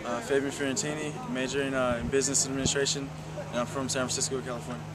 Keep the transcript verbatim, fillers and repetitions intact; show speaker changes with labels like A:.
A: Uh, Fabian Fiorentini, majoring uh, in business administration, and I'm from San Francisco, California.